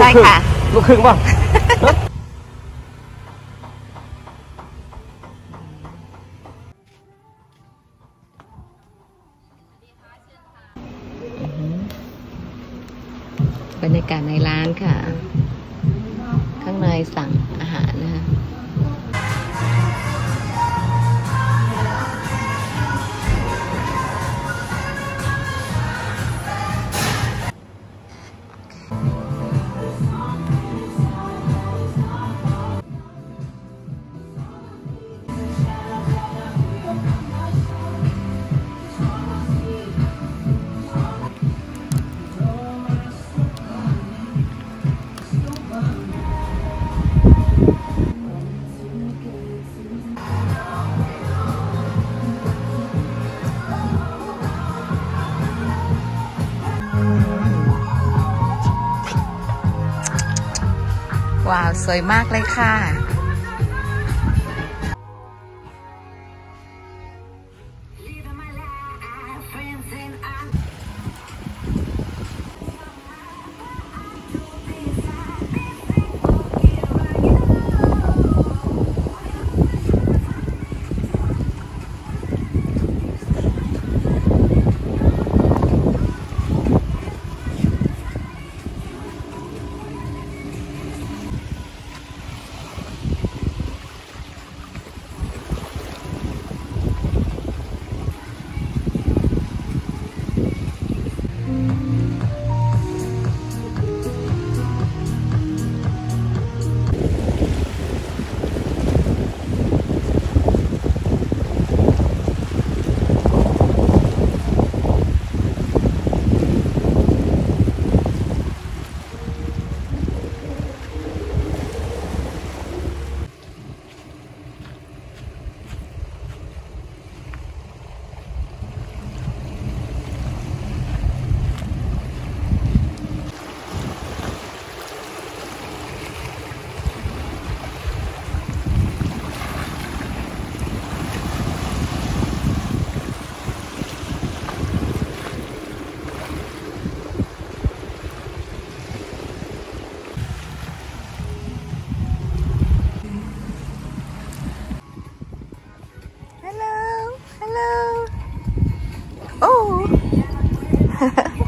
ใช่ค่ะลูกครึ่งป่ะบรรยากาศในร้านค่ะข้างในสั่งอาหารนะคะว้าว สวยมากเลยค่ะฮัลโหล โอ้